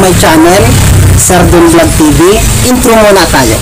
my channel, Sardon Vlog TV. Intro muna tayo.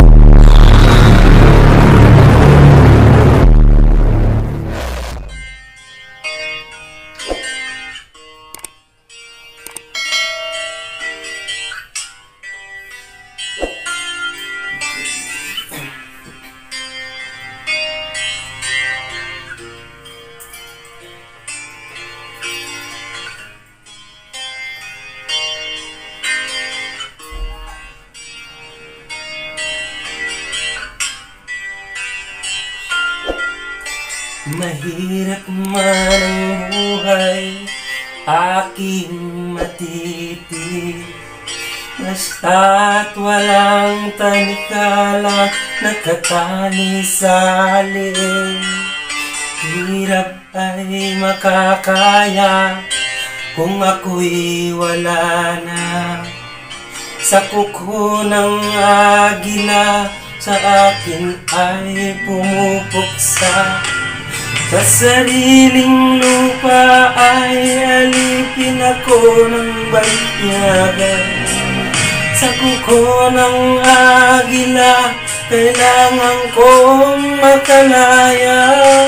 Mahirap man ang buhay, aking matiti. Basta't walang tanikala, nakatali sa liig. Hirap ay makakaya kung ako'y wala na. Sa kuko ng agila, sa akin ay pumupuksa. Sa sariling lupa ay alipin ako ng banyagan. Sa kuko ng agila, kailangan kong makalaya.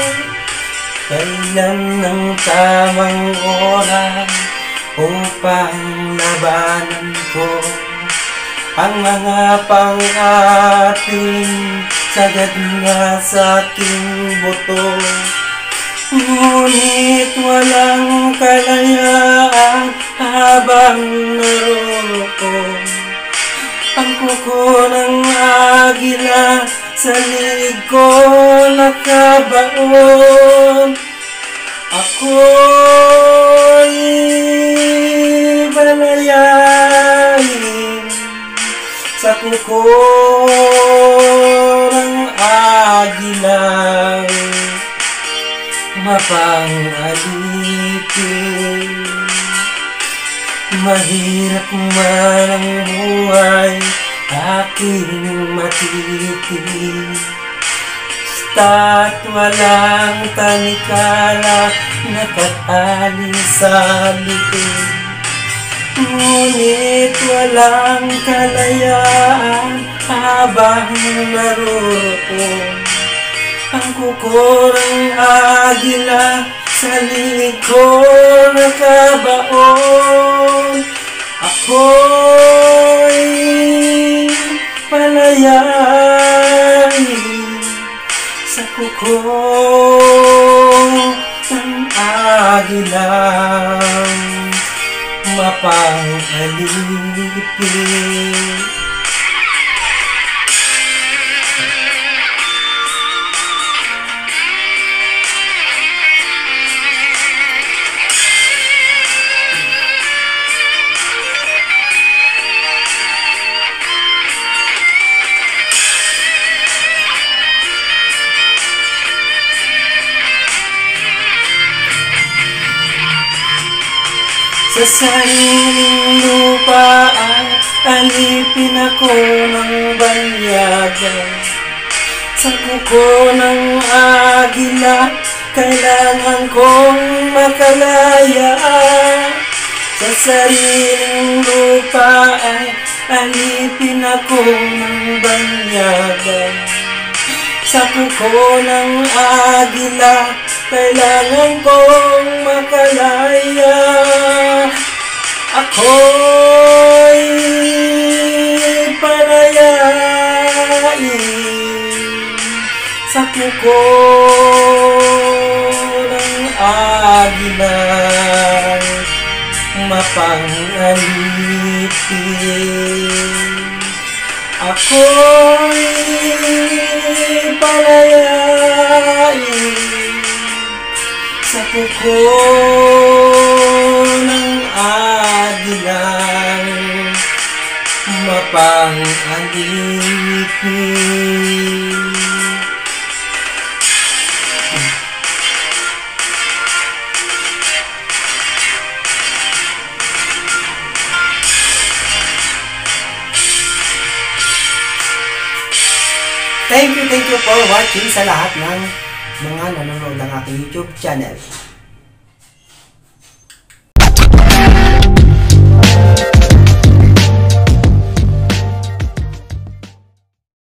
Kailan ng tamang oras upang labanan ko ang mga pang-ating sagad nga sa aking buto. Ngunit walang kalayaan habang naroon ang kuko ng agila, sa liig ko nakabaon. Ako'y balayain sa kuko ng agila, mapang-alipin. Mahirap man ang buhay, aking matiti. Basta't walang tanikala, nakatali sa liig. Ngunit walang kalayaan habang naroon ang kuko ng agila, sa liig ko nakabaon. Ako'y palayain sa kuko ng agila, mapang-alipin. Sa sariling lupa ay alipin ako ng banyagan. Sa kuko ng agila, kailangan kong makalaya. Sa sariling lupa ay alipin ako ng banyagan. Sa kuko ng agila, kailangan kong makalaya. Ako'y palayain sa kuko ng agila, mapang-alipin. Ako'y palayain sa kuko ng agilang, mapang-alipin. Thank you for watching sa lahat ng mga nanonood ng aking YouTube channel.